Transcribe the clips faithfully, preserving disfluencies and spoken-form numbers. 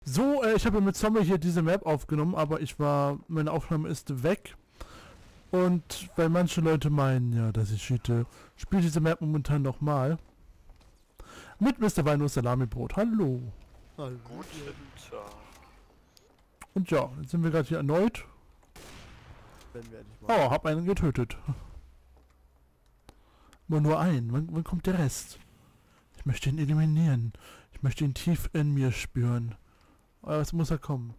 So, äh, ich habe mit Zombie hier diese Map aufgenommen, aber ich war, meine Aufnahme ist weg. Und weil manche Leute meinen, ja, dass ich cheate, spiele diese Map momentan nochmal. Mit Mister Wein und Salami-Brot. Hallo. Hallo. Guten Tag. Und ja, jetzt sind wir gerade hier erneut. Wenn wir endlich mal. Oh, hab einen getötet. Nur nur einen. Wann, wann kommt der Rest? Ich möchte ihn eliminieren. Ich möchte ihn tief in mir spüren. Aber was muss er kommen?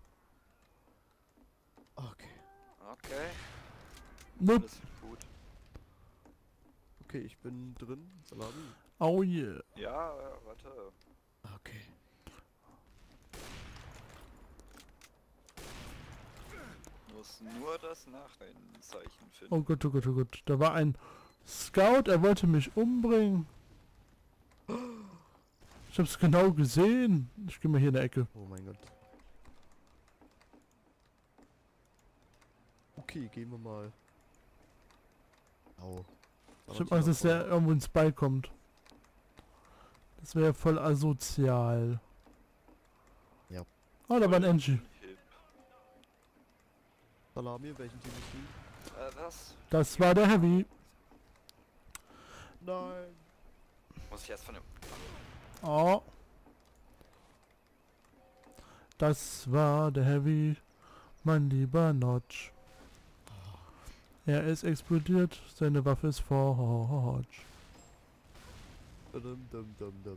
Okay. Okay. Nope. Das ist gut. Okay, ich bin drin. Salami. Oh yeah. Ja, äh, warte. Okay. Muss nur das Nachrennzeichen finden. Oh Gott, oh Gott, oh Gott. Da war ein Scout, er wollte mich umbringen. Ich hab's genau gesehen. Ich geh mal hier in der Ecke. Oh mein Gott. Okay, gehen wir mal. Au. Ich hab Angst, dass der irgendwo ins Ball kommt. Das wäre voll asozial. Ja. Oh, da war ein Engie. Hip. Salami, in welchem Team bist du? Äh, was? Das war der Heavy. Nein. Muss ich erst von dem... Oh. Das war der Heavy. Mein lieber Notch. Er ist explodiert. Seine Waffe ist forged. Dum, dum, dum, dum.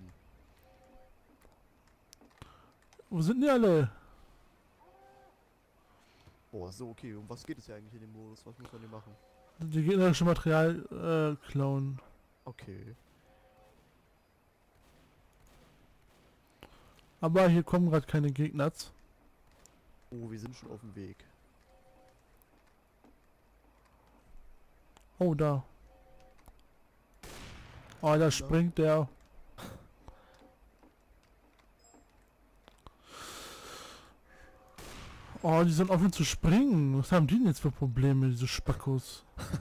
Wo sind die alle? Oh, so, okay. Um was geht es ja eigentlich in dem Modus? Was muss man hier machen? Die gegnerische Material äh, klauen. Okay. Aber hier kommen gerade keine Gegner. Oh, wir sind schon auf dem Weg. Oh, da. Oh, da springt der. Oh, die sind offen zu springen. Was haben die denn jetzt für Probleme, diese Spackos?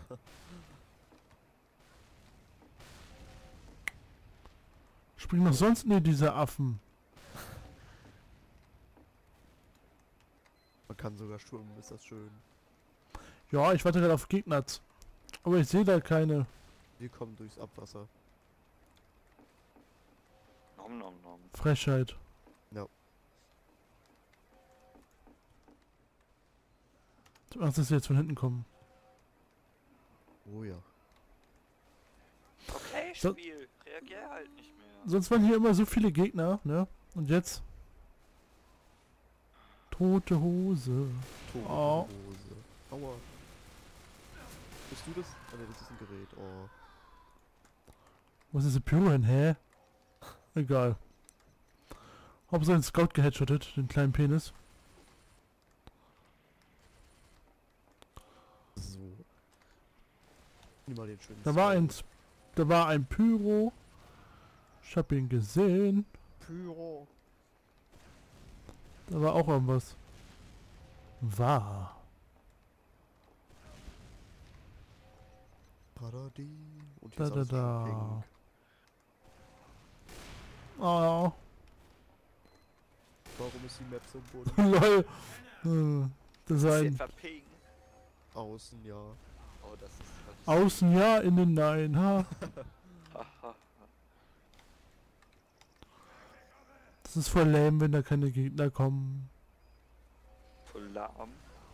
Springen doch sonst nie diese Affen. Man kann sogar schwimmen, ist das schön. Ja, ich warte gerade auf Gegner. Aber ich sehe da keine. Wir kommen durchs Abwasser. Nom nom nom. Frechheit. Ja. Ich hab Angst, dass sie jetzt von hinten kommen. Oh ja. Okay, So- Spiel. Reagier halt nicht mehr. Sonst waren hier immer so viele Gegner, ne? Und jetzt? Tote Hose. Tote Oh. Hose. Aua. Bist du das? Oh ne, das ist ein Gerät. Oh. Wo ist diese Pyro hin? Hä? Egal. Hauptsache ein Scout geheadshottet, den kleinen Penis. So. Nimm mal den schönen. Da war Scout. ein, S- da war ein Pyro. Ich hab ihn gesehen. Pyro. Da war auch irgendwas. War. Paradi. Und Da, hier ist da, alles schön da. pink. Oh. Warum ist die Map so bunt? Lol. Hm, Das ist Ist ein etwa Ping? Außen, ja. Oh, das ist... Das ist Außen ja, innen nein. Ha. Haha. Das ist voll lame, wenn da keine Gegner kommen. Voll lahm.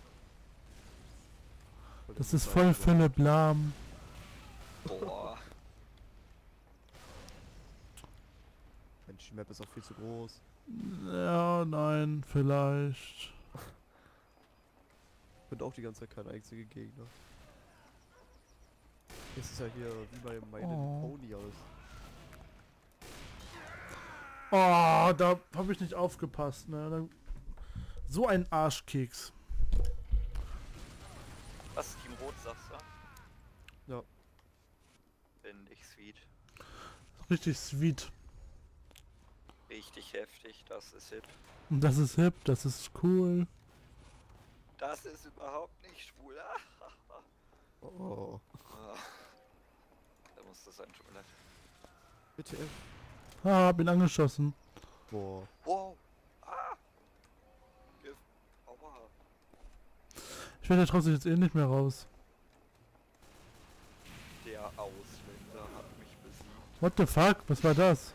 Das ist voll Philipp lahm. Boah. Mensch, die Map ist auch viel zu groß. Ja, nein, vielleicht. Und auch die ganze Zeit kein einziger Gegner. Das ist ja hier wie bei My Little Oh. Pony alles. Oh, da habe ich nicht aufgepasst, ne? Dann- So ein Arschkeks. Was, Team Rot sagst du? Ja. Finde ich sweet. Richtig sweet. Richtig heftig, das ist hip. Und das ist hip, das ist cool. Das ist überhaupt nicht schwul. Oh. Ah. Da muss das sein, tut mir leid. Bitte F. Ah, hab ihn angeschossen. Boah. Wow. Ah. werde ja trotzdem jetzt eh nicht mehr raus. Der Ausländer hat mich besiegt. What the fuck? Was war das?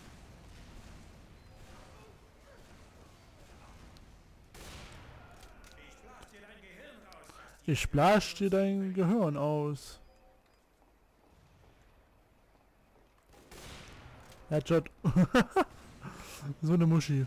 Ich blasch dir dein Gehirn aus. Headshot. So eine Muschi.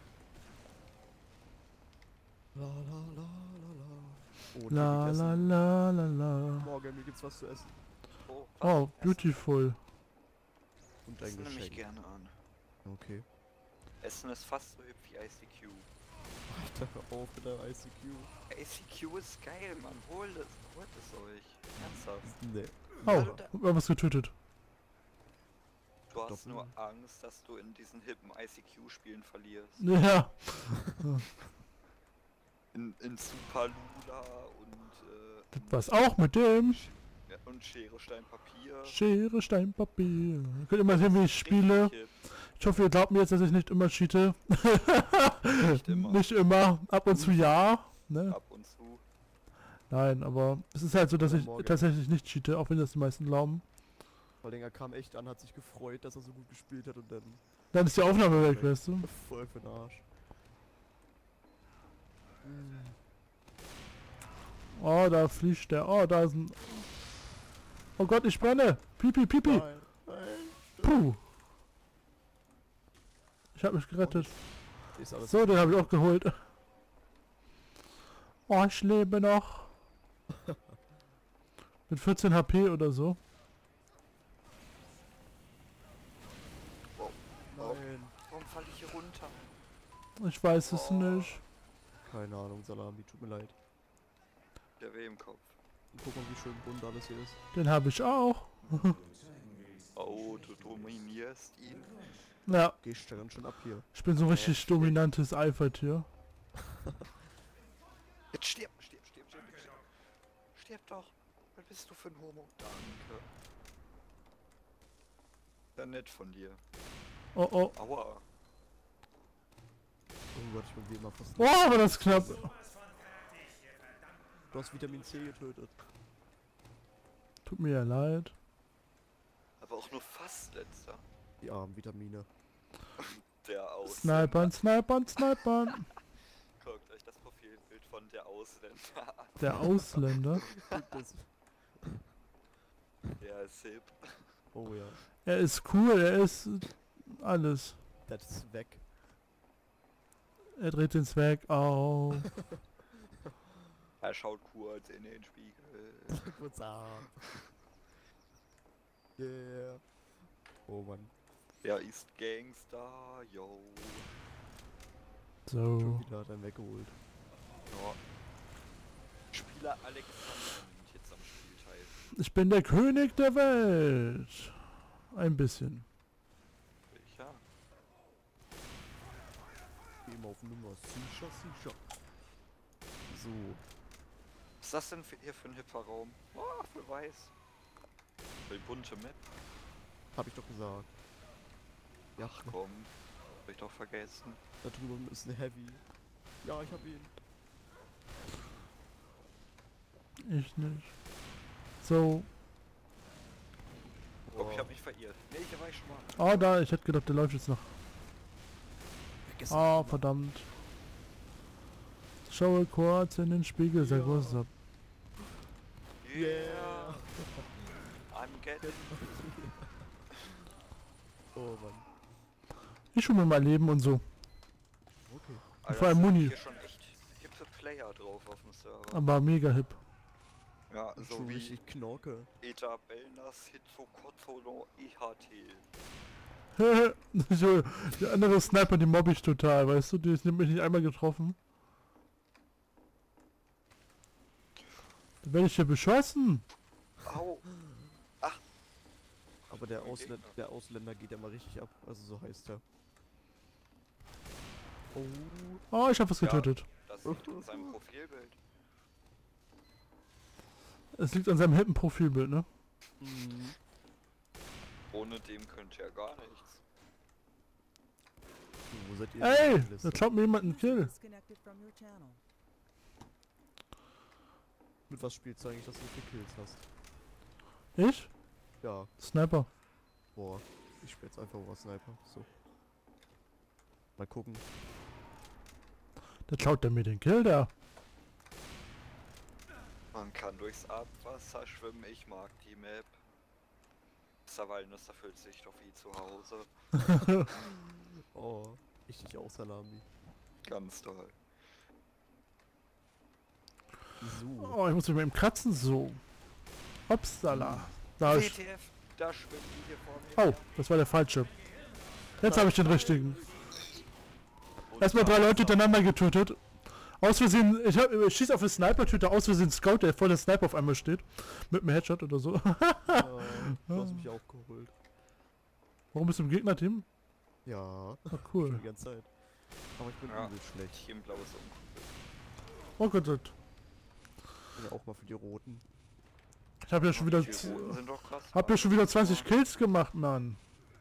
La la la la la. Oh, La la la la la. Morgen, mir gibt's was zu essen. Oh, Oh, beautiful. Und Das ein nehme ich Geschenk. gerne an. Okay. Essen ist fast so hübsch wie I C Q. Alter, hör auf mit der I C Q. I C Q ist geil, Mann. Holt es, holt es euch. Ernsthaft. Nee. Oh, wir haben was getötet. Du hast Doppel. nur Angst, dass du in diesen hippen I C Q-Spielen verlierst. Ja. In, in Super Lula und, äh, Das war's auch mit dem. ja, und Schere, Stein, Papier. Schere, Stein, Papier. Ihr könnt immer sehen, wie ich spiele. Richtig hip. Ich hoffe, ihr glaubt mir jetzt, dass ich nicht immer cheate. Nicht immer. Nicht immer. Ab und zu ja. Ne? Ab und zu. Nein, aber es ist halt so, dass Ja, ich morgen. tatsächlich nicht cheate, auch wenn das die meisten glauben. Vor allem, er kam echt an, hat sich gefreut, dass er so gut gespielt hat und dann Dann ist die Aufnahme weg, weißt du? voll für den Arsch. Oh, da fliegt der. Oh, da ist ein... Oh Gott, ich brenne. Pipi, pipi. Nein, nein. Puh. Ich habe mich gerettet. Ist alles So, den habe ich auch geholt. Oh, ich lebe noch. Mit vierzehn H P oder so. Nein. Warum falle ich hier runter? Ich weiß es Oh. nicht. Keine Ahnung, Salami, tut mir leid. Der weh im Kopf. Und guck mal, wie schön bunt alles hier ist. Den habe ich auch. Oh, du dominierst ihn. Ja, Gehst du ganz schön ab hier. ich bin so ein richtig shit. dominantes Alpha-Tier. Jetzt stirb, stirb, stirb, stirb, stirb. Stirb doch. Was bist du für ein Homo? Danke. Sehr nett von dir. Oh, oh. Aua. Oh Gott, ich bin wie immer fast. Oh, war das knapp. Du hast Vitamin C getötet. Tut mir ja leid. Aber auch nur fast letzter. Die armen Vitamine. Der Ausländer. Snipern, snipern, snipern. Guckt euch das Profilbild von der Ausländer an. Der Ausländer. Das, Der ist hip. oh ja. Er ist cool, er ist alles. Das ist weg. Er dreht den Zwerg auf. Er schaut kurz in den Spiegel. What's up? Yeah. Oh Mann. Er ist Gangster, yo. So. Schon wieder hat er ihn weggeholt. Ja. Spieler Alexander nimmt jetzt am Spiel teil. Ich bin der König der Welt. Ein bisschen. Welcher? Wie immer auf Nummer. Sicher, sicher. So. Was ist das denn für, hier für ein hipper Raum? Oh, für weiß. Für die bunte Map. Hab ich doch gesagt. Ja, Ach komm. Hab ich doch vergessen. da drüben ist ein Heavy. Ja, ich hab ihn. Ich nicht. So. Oh, ich hab mich verirrt. Nee, hier war ich schon mal. Oh, da, ich hätte gedacht, der läuft jetzt noch. Vergessen. Oh, verdammt. Schaue kurz in den Spiegel, sag Ja. was ab. Yeah. I'm getting. Oh Mann. Ich hole mir mal Leben und so. Okay. Alter, vor allem es sind Muni. Hier schon echt hippe Player drauf auf dem Server. Aber mega hip. Ja, Und so schon wie richtig Knorke. Eta Belnas Hitzokotzolo I H T. So, die andere Sniper, die mobb ich total, weißt du? Die ist nämlich nicht einmal getroffen. Dann werde ich hier beschossen. Au! Aber der, Ein Ausländer, Gegner. der Ausländer geht ja mal richtig ab. Also so heißt er. Oh. Oh, ich habe was Ja. getötet. Das liegt in seinem Profilbild. Es liegt an seinem hippen Profilbild, ne? Mhm. Ohne dem könnte er gar nichts. Wo seid ihr? Ey, denn? da klaut mir jemand einen Kill. Disconnected from your channel. Mit was spielst du eigentlich, dass du so viele Kills hast? Ich? Ja, Sniper. boah. Ich spiele jetzt einfach mal Sniper. So. Mal gucken. Da klaut der mir den Kill da. Man kann durchs Abwasser schwimmen, ich mag die Map. Sawalnuss, da fühlt sich doch wie zu Hause. Oh, ich dich auch, Salami. Ganz toll. So. Oh, ich muss mich mal eben kratzen, so. Upsala. Da hab W ich... T F, da schwimmen die hier vor mir. Oh, das war der falsche. Jetzt habe ich den richtigen. Und Erstmal da drei ist Leute er. hintereinander getötet. Aus Versehen, ich, hab, ich schieß auf den Sniper, töte aus Versehen Scout, der vor der Sniper auf einmal steht. Mit einem Headshot oder so. Ja, du hast mich auch geholt. Warum bist du im Gegnerteam? Ja, Ah, schon cool. die ganze Zeit. Aber ich bin Ja. übel schlecht. Team Blau ist uncool. Oh Gott, Gott. Ich bin ja auch mal für die Roten. Ich habe ja schon wieder... Die Roten sind doch krass. Hab ja schon wieder zwanzig Kills gemacht, Mann.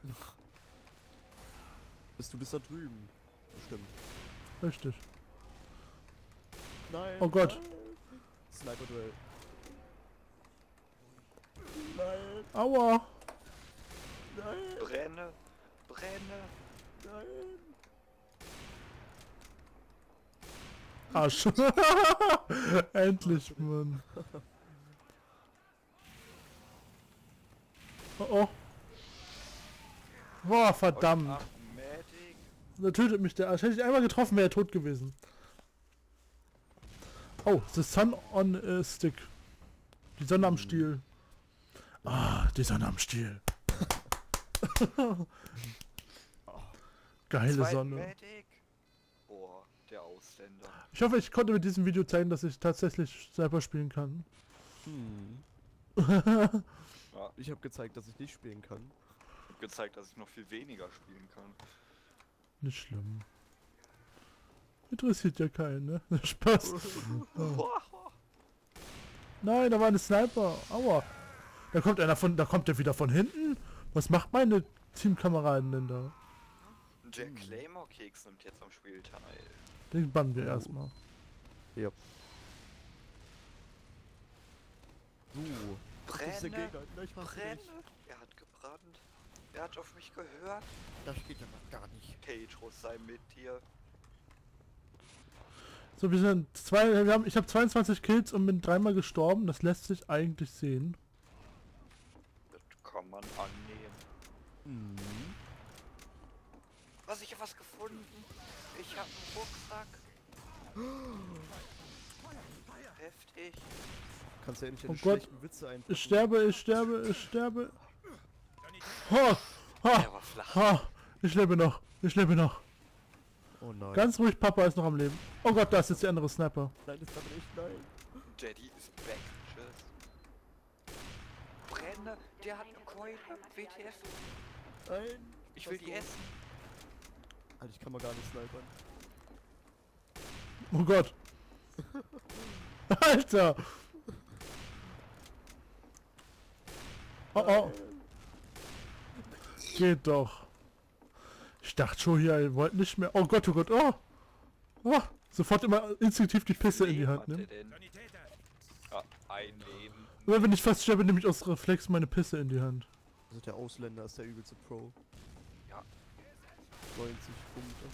Bist du bis da drüben? Bestimmt. Richtig. Nein. Oh Gott. Nein. Sniper-Duell. Nein. Aua. Nein. Brenne, brenne. Nein. Arsch. Endlich, Mann. Oh oh. Boah, verdammt. Und ach, Medic. Da tötet mich der Arsch. Hätte ich einmal getroffen, wäre er tot gewesen. Oh, the sun on a stick. Die Sonne am Stiel. Ah, die Sonne am Stiel. Geile Zweiten Sonne. Medic. Boah, der Ausländer. Ich hoffe, ich konnte mit diesem Video zeigen, dass ich tatsächlich Sniper spielen kann. Hm. Ja, Ich habe gezeigt, dass ich nicht spielen kann. ich hab gezeigt, dass ich noch viel weniger spielen kann. Nicht schlimm. Interessiert ja keinen, ne? Spaß. Nein, da war eine Sniper. Aua. Da kommt einer von, da kommt der wieder von hinten. Was macht meine Teamkameraden denn da? Der Claymore-Keks nimmt jetzt am Spiel teil. Den bannen wir erstmal. Ja. So. Das ist der Brenne, Gegner. Nein, ich mach's brenne. nicht. Er hat gebrannt. Er hat auf mich gehört. Das geht ja noch gar nicht. Petrus sei mit dir. So, wir sind zwei, wir haben, ich habe zweiundzwanzig Kills und bin dreimal gestorben. Das lässt sich eigentlich sehen. Das kann man annehmen. Hm. Was, ich hab was gefunden. Ich hab einen Rucksack. Heftig. Kannst ja nicht Oh deine Gott. schlechten Witze einfach. Ich sterbe, ich sterbe, ich sterbe. Ha, Der ha, war flach. ha. Ich lebe noch, ich lebe noch. Oh nein. Ganz ruhig, Papa ist noch am Leben. Oh Gott, da ist jetzt der andere Sniper. Nein, das kann nicht. Nein. Daddy ist back. Tschüss. Brenne, der hat eine Keule. W T F. Nein. Ich will Was die los? essen. Alter, ich kann mal gar nicht snipern. Oh Gott. Alter. Oh oh. Geht doch. Ich dachte schon hier, ihr wollt nicht mehr. Oh Gott, oh Gott, oh. Oh. Sofort immer instinktiv die Pisse in die Hand Leben nehmen. hat der denn? Ah, ein Leben. Oder wenn ich fast sterbe, nehme ich aus Reflex meine Pisse in die Hand. Also der Ausländer ist der übelste Pro. Ja. neunzig Punkte.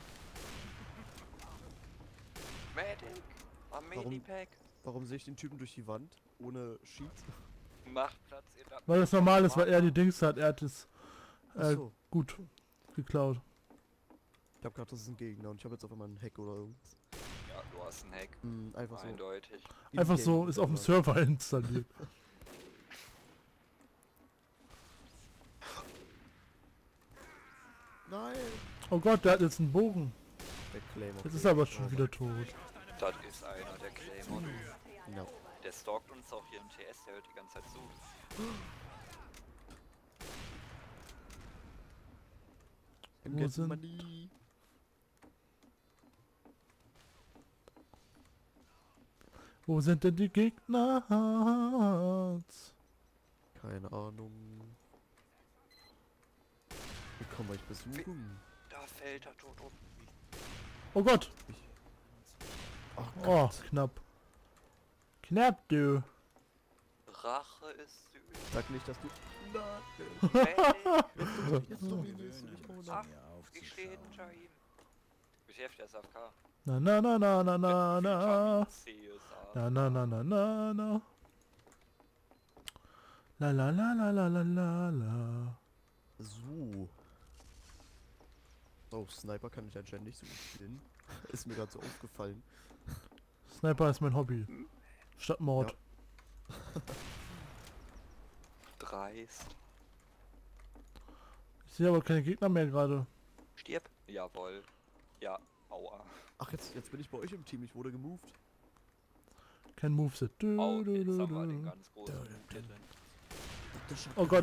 Medic. Am Warum? Medipack. Warum sehe ich den Typen durch die Wand? Ohne Sheet? Macht Platz in der... Weil das normal ist, weil er die Dings hat. Er hat es äh, Achso. gut geklaut. Ich hab gedacht, das ist ein Gegner und ich habe jetzt auf einmal einen Hack oder irgendwas. Ja, du hast einen Hack. Hm, einfach so. Eindeutig. Einfach so, In-game ist auf dem oder? Server installiert. Nein! Oh Gott, der hat jetzt einen Bogen. Der Claymore. Jetzt ist er aber schon wieder tot. Das ist einer, der Claymore. Ja. Der stalkt uns auch hier im T S, der hört die ganze Zeit zu. Im Wo Get sind- Money. Wo sind denn die Gegner? Keine Ahnung. Wie kann man euch besuchen? Da fällt er tot um. Oh Gott. Ach Oh, Gott. knapp. Knapp, du. Rache ist süß. Sag nicht, dass du... Hey, Jetzt dominierst du mich. Oh ach, nein. wie steht denn Jaim? Beschäftigt ist A F K. Na na na na na na na. C S A. Na na na na na na. La la la la la la la la. So. Oh, Sniper kann ich anscheinend nicht so gut spielen. Ist mir gerade so aufgefallen. Sniper ist mein Hobby. Statt Mord. Dreist. Ich sehe aber keine Gegner mehr gerade. Stirb. Jawohl. Ja, aua. Ach, jetzt, jetzt bin ich bei euch im Team. Ich wurde gemoved. Kein Moveset. Du, Oh, du, jetzt du, haben wir den du. ganz großen Hit drin. Oh Gott.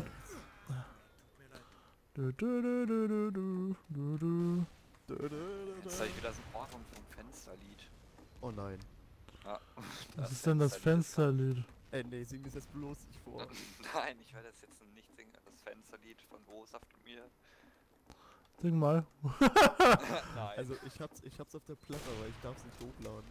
Du, du, du, du, du, du, du, du. Jetzt habe ich wieder so ein Ohrwurm vom Fensterlied. Oh nein. Ja, Was ist denn das Fensterlied? Ey, nee, sing das jetzt bloß nicht vor. Nein, ich werde das jetzt nicht singen. Das Fensterlied von Wosaft und mir. Sing mal. Nein. Also, ich hab's, ich hab's auf der Platte, aber ich darf's nicht hochladen.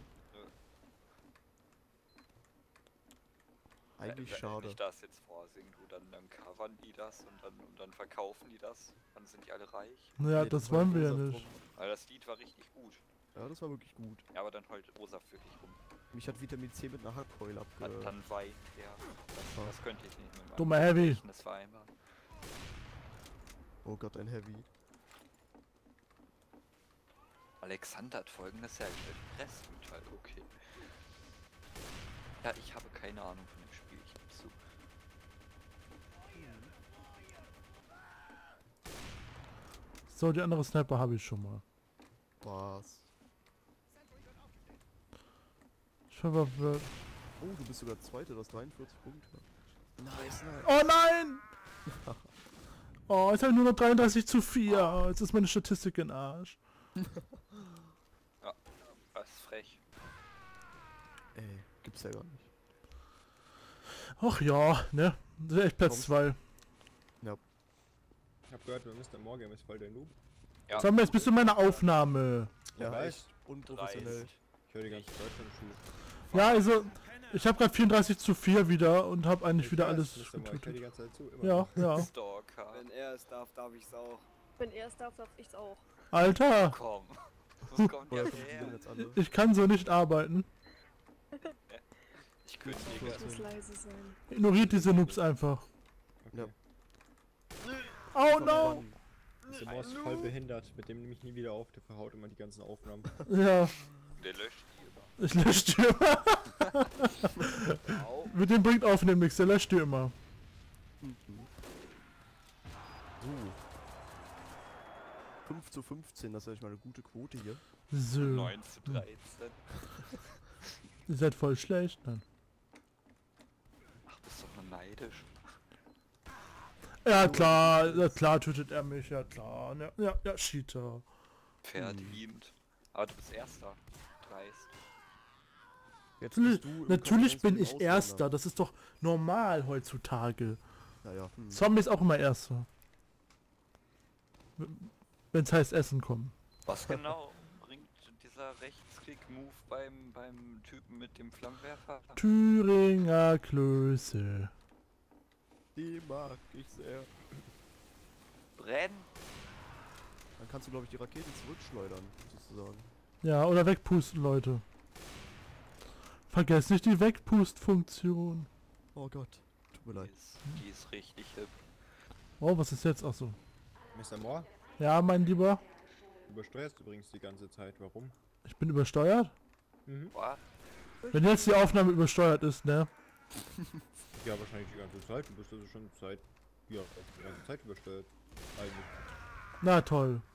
Eigentlich wenn, schade. Wenn ich das jetzt vorsingen, du, dann, dann covern die das und dann, und dann verkaufen die das. Dann sind die alle reich. Naja, Nee, das war wollen wir ja Rosa nicht. drum. Weil das Lied war richtig gut. Ja, das war wirklich gut. Ja, aber dann heult Wosaft wirklich rum. Mich hat Vitamin C mit einer Hackkeule abge... Dann, dann weint der. Das, Ah. das könnte ich nicht mit meinem Dummer Heavy. Gedächtnis vereinbaren. Oh Gott, ein Heavy. Alexander hat folgendes hergestellt. Restmetall, okay. Ja, ich habe keine Ahnung von dem Spiel, ich gebe zu. So, die andere Sniper habe ich schon mal. Was? Ich war ver- Oh, du bist sogar Zweiter, du hast dreiundvierzig Punkte. Nice, nice. Oh nein! Oh, jetzt habe ich nur noch dreiunddreißig zu vier. Jetzt ist meine Statistik in Arsch. Ja, das ist frech. Ey, gibt's ja gar nicht. Ach ja, ne? Das ist echt Platz Kommst- zwei. Ich hab gehört, Mister Morgan ist voll der Noob. Ja, Sag mal, jetzt bist du in meiner Aufnahme. Ja, weiß. echt unprofessionell. dreist. Ich höre die ganze Zeit von Schule. Ja, also, ich habe gerade vierunddreißig zu vier wieder und habe eigentlich Ich wieder weiß, alles Mister Morgan, ich höre die getötet. ganze Zeit zu. Immer Ja, noch. ja. Stalker. Wenn er es darf, darf ich's auch. Wenn er es darf, darf ich's auch. Alter, Komm. Wo kommt Woher der kommen die denn her? jetzt alle? ich kann so nicht arbeiten. Ich kündige. Ich muss leise sein. Ignoriert diese Noobs einfach. Okay. Ja. Oh no! Mann. Mister Morgan ist voll behindert. Mit dem nehme ich nie wieder auf. Der verhaut immer die ganzen Aufnahmen. Ja, Der löscht die immer. ich lösche die immer. Au. Mit dem bringt Aufnehmen nichts, der löscht die immer. Mhm. So. fünf zu fünfzehn, das ist eigentlich mal eine gute Quote hier. So, neun zu dreizehn. ihr seid voll schlecht. Nein. Ach, bist doch nur neidisch. Ja klar, ja, klar tötet er mich, ja klar. Ja, ja, ja Cheater. Verdient. Aber du bist Erster. Dreist. Jetzt Natürlich, bist du im natürlich bin Konkurrenz ich mit dem Erster, Ausländer. das ist doch normal heutzutage. Naja, hm. Zombie ist auch immer Erster. Wenn es heißt Essen kommen. Was genau bringt dieser Rechtsklick-Move beim, beim Typen mit dem Flammenwerfer? Thüringer Klöße. Die mag ich sehr. Brenn! Dann kannst du, glaube ich, die Raketen zurückschleudern, sozusagen. Ja, oder wegpusten, Leute. Vergesst nicht die Wegpust-Funktion. Oh Gott, tut mir Die leid. ist, die ist richtig hip. Oh, was ist jetzt? Achso. Mister Moore, Ja, mein Lieber. du übersteuerst übrigens die ganze Zeit. Warum? Ich bin übersteuert. Mhm. What? Wenn jetzt die Aufnahme übersteuert ist, ne? Ja, wahrscheinlich die ganze Zeit. Du bist also schon seit... Ja, die ganze Zeit übersteuert. Eigentlich. Na toll.